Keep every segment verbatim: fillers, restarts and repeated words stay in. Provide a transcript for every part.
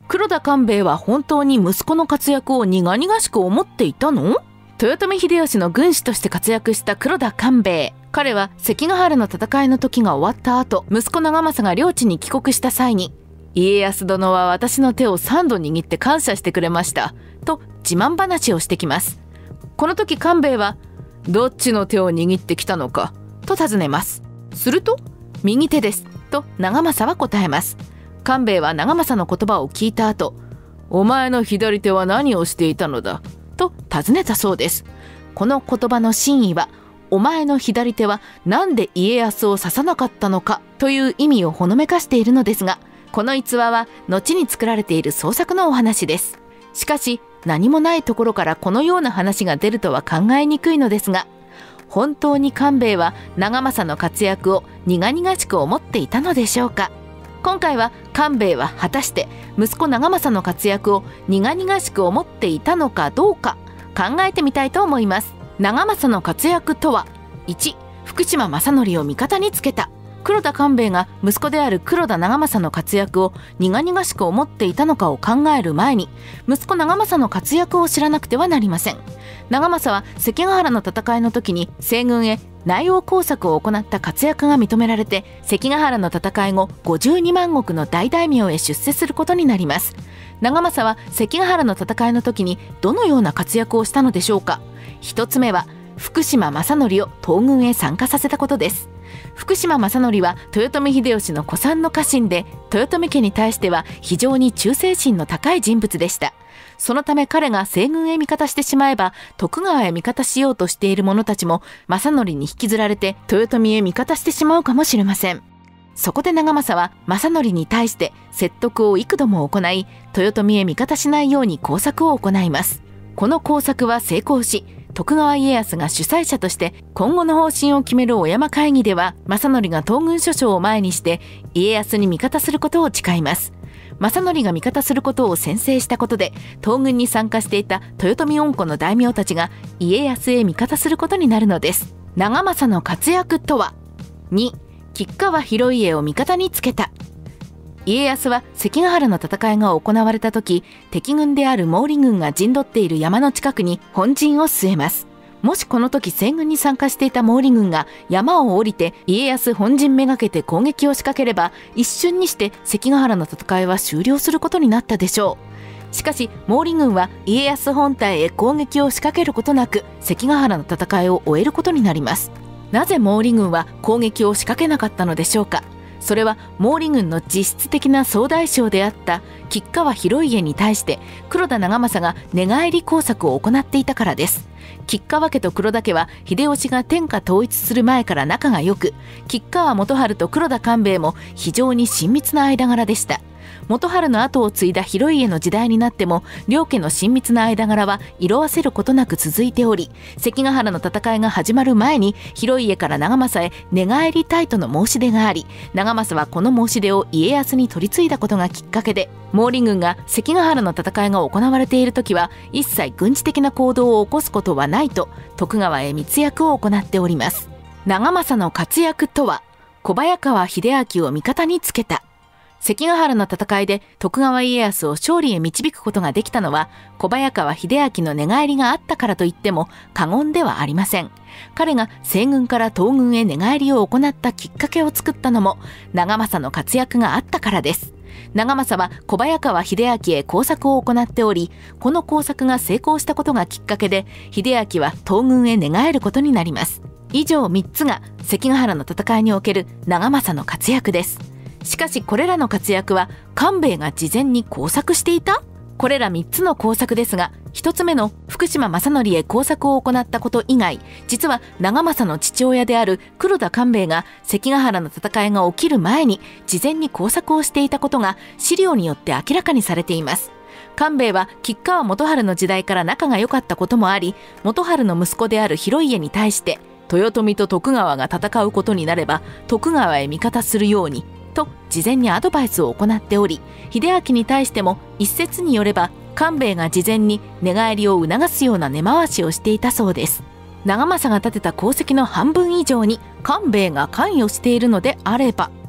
黒田官兵衛は本当に息子の活躍を苦々しく思っていたの？豊臣秀吉の軍師として活躍した黒田官兵衛。彼は関ヶ原の戦いの時が終わった後、息子長政が領地に帰国した際に、家康殿は私の手を三度握って感謝してくれました、と自慢話をしてきます。この時官兵衛は、どっちの手を握ってきたのか、と尋ねます。すると、右手です、と長政は答えます。官兵衛は長政の言葉を聞いた後、お前の左手は何をしていたのだ、と尋ねたそうです。この言葉の真意は、お前の左手はなんで家康を刺さなかったのかという意味をほのめかしているのですが、この逸話は後に作られている創作のお話です。しかし何もないところからこのような話が出るとは考えにくいのですが、本当に官兵衛は長政の活躍を苦々しく思っていたのでしょうか。今回は官兵衛は果たして息子長政の活躍を苦々しく思っていたのかどうか考えてみたいと思います。長政の活躍とは、いち. 福島正則を味方につけた。黒田官兵衛が息子である黒田長政の活躍を苦々しく思っていたのかを考える前に、息子長政の活躍を知らなくてはなりません。長政は関ヶ原の戦いの時に西軍へ内応工作を行った活躍が認められて、関ヶ原の戦い後ごじゅうにまん石の大大名へ出世することになります。長政は関ヶ原の戦いの時にどのような活躍をしたのでしょうか。一つ目は福島正則を東軍へ参加させたことです。福島正則は豊臣秀吉の古参の家臣で、豊臣家に対しては非常に忠誠心の高い人物でした。そのため彼が西軍へ味方してしまえば、徳川へ味方しようとしている者たちも正則に引きずられて豊臣へ味方してしまうかもしれません。そこで長政は正則に対して説得を幾度も行い、豊臣へ味方しないように工作を行います。この工作は成功し、徳川家康が主催者として今後の方針を決める小山会議では、正則が東軍諸将を前にして家康に味方することを誓います。正則が味方することを宣誓したことで、東軍に参加していた豊臣恩顧の大名たちが家康へ味方することになるのです。長政の活躍とは、に. 吉川広家を味方につけた。家康は関ヶ原の戦いが行われた時、敵軍である毛利軍が陣取っている山の近くに本陣を据えます。もしこの時西軍に参加していた毛利軍が山を降りて家康本陣めがけて攻撃を仕掛ければ、一瞬にして関ヶ原の戦いは終了することになったでしょう。しかし毛利軍は家康本体へ攻撃を仕掛けることなく関ヶ原の戦いを終えることになります。なぜ毛利軍は攻撃を仕掛けなかったのでしょうか。それは毛利軍の実質的な総大将であった吉川広家に対して黒田長政が寝返り工作を行っていたからです。吉川家と黒田家は秀吉が天下統一する前から仲が良く、吉川元春と黒田官兵衛も非常に親密な間柄でした。元春の後を継いだ広家の時代になっても、両家の親密な間柄は色あせることなく続いており、関ヶ原の戦いが始まる前に広家から長政へ寝返りたいとの申し出があり、長政はこの申し出を家康に取り継いだことがきっかけで、毛利軍が関ヶ原の戦いが行われている時は一切軍事的な行動を起こすことはないと徳川へ密約を行っております。長政の活躍とは、小早川秀秋を味方につけた。関ヶ原の戦いで徳川家康を勝利へ導くことができたのは、小早川秀秋の寝返りがあったからといっても過言ではありません。彼が西軍から東軍へ寝返りを行ったきっかけを作ったのも長政の活躍があったからです。長政は小早川秀秋へ工作を行っており、この工作が成功したことがきっかけで秀秋は東軍へ寝返ることになります。以上みっつが関ヶ原の戦いにおける長政の活躍です。しかしこれらの活躍は官兵衛が事前に工作していた？これらみっつの工作ですが、ひとつめの福島正則へ工作を行ったこと以外、実は長政の父親である黒田官兵衛が関ヶ原の戦いが起きる前に事前に工作をしていたことが資料によって明らかにされています。官兵衛は吉川元春の時代から仲が良かったこともあり、元春の息子である広家に対して豊臣と徳川が戦うことになれば徳川へ味方するようにと事前にアドバイスを行っており、秀秋に対しても一説によれば官兵衛が事前に寝返りを促すような根回しをしていたそうです。長政が立てた功績の半分以上に官兵衛が関与しているのであれば、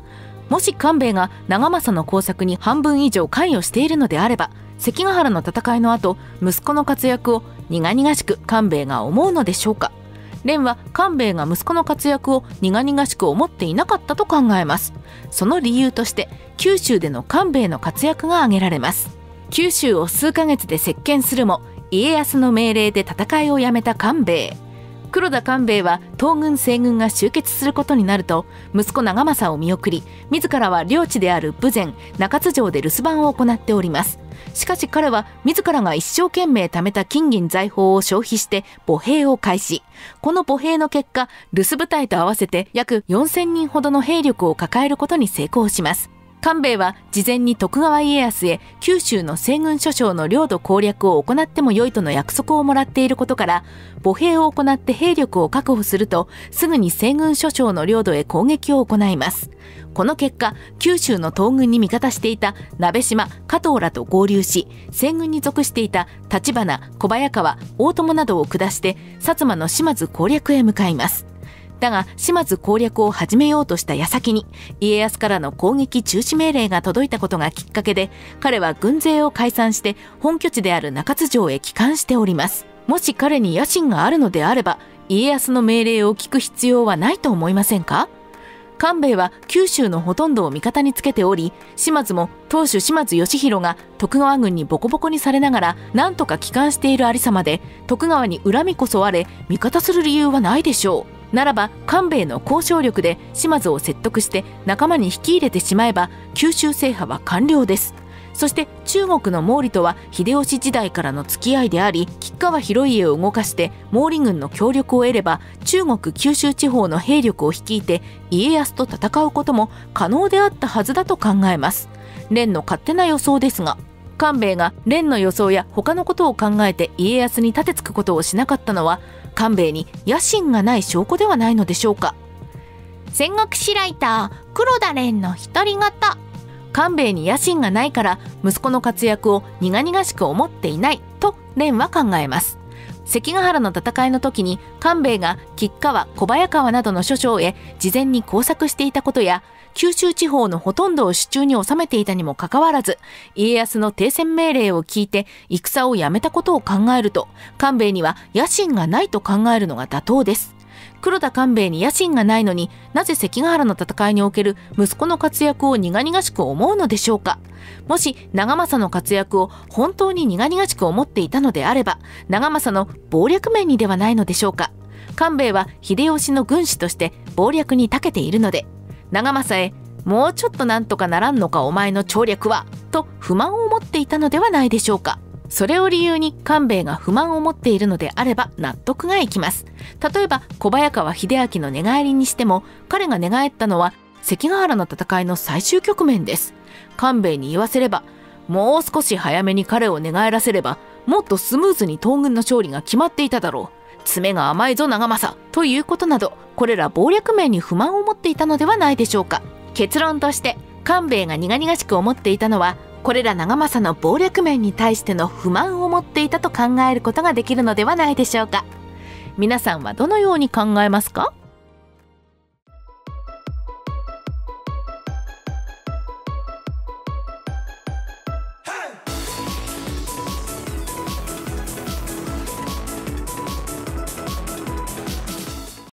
もし官兵衛が長政の工作に半分以上関与しているのであれば、関ヶ原の戦いの後、息子の活躍を苦々しく官兵衛が思うのでしょうか。蓮は官兵衛が息子の活躍を苦々しく思っていなかったと考えます。その理由として九州での官兵衛の活躍が挙げられます。九州を数ヶ月で席巻するも、家康の命令で戦いをやめた官兵衛。黒田官兵衛は東軍西軍が集結することになると、息子長政を見送り、自らは領地である豊前中津城で留守番を行っております。しかし彼は自らが一生懸命貯めた金銀財宝を消費して歩兵を開始。この歩兵の結果、留守部隊と合わせて約よんせんにんほどの兵力を抱えることに成功します。官兵衛は事前に徳川家康へ九州の西軍諸将の領土攻略を行ってもよいとの約束をもらっていることから、歩兵を行って兵力を確保するとすぐに西軍諸将の領土へ攻撃を行います。この結果、九州の東軍に味方していた鍋島、加藤らと合流し、西軍に属していた立花、小早川、大友などを下して薩摩の島津攻略へ向かいます。だが島津攻略を始めようとした矢先に、家康からの攻撃中止命令が届いたことがきっかけで、彼は軍勢を解散して本拠地である中津城へ帰還しております。もし彼に野心があるのであれば、家康の命令を聞く必要はないと思いませんか。官兵衛は九州のほとんどを味方につけており、島津も当主島津義弘が徳川軍にボコボコにされながら何とか帰還しているありさまで、徳川に恨みこそあれ味方する理由はないでしょう。ならば官兵衛の交渉力で島津を説得して仲間に引き入れてしまえば九州制覇は完了です。そして中国の毛利とは秀吉時代からの付き合いであり、吉川広家を動かして毛利軍の協力を得れば中国九州地方の兵力を率いて家康と戦うことも可能であったはずだと考えます。蓮の勝手な予想ですが、官兵衛が蓮の予想や他のことを考えて家康に立てつくことをしなかったのは、官兵衛に野心がない証拠ではないのでしょうか。戦国史ライター黒田蓮の独り言。官兵衛に野心がないから息子の活躍を苦々しく思っていないと蓮は考えます。関ヶ原の戦いの時に官兵衛が吉川、小早川などの諸将へ事前に工作していたことや、九州地方のほとんどを手中に収めていたにもかかわらず、家康の停戦命令を聞いて戦をやめたことを考えると、官兵衛には野心がないと考えるのが妥当です。黒田官兵衛に野心がないのに、なぜ関ヶ原の戦いにおける息子の活躍を苦々しく思うのでしょうか。もし長政の活躍を本当に苦々しく思っていたのであれば、長政の謀略面にではないのでしょうか。官兵衛は秀吉の軍師として謀略に長けているので、長政へもうちょっとなんとかならんのかお前の調略はと不満を持っていたのではないでしょうか。それを理由に官兵衛が不満を持っているのであれば納得がいきます。例えば小早川秀秋の寝返りにしても、彼が寝返ったのは関ヶ原の戦いの最終局面です。官兵衛に言わせれば、もう少し早めに彼を寝返らせればもっとスムーズに東軍の勝利が決まっていただろう。詰めが甘いぞ長政ということなど、これら謀略面に不満を持っていたのではないでしょうか。結論として官兵衛が苦々しく思っていたのは、これら長政の謀略面に対しての不満を持っていたと考えることができるのではないでしょうか。皆さんはどのように考えますか？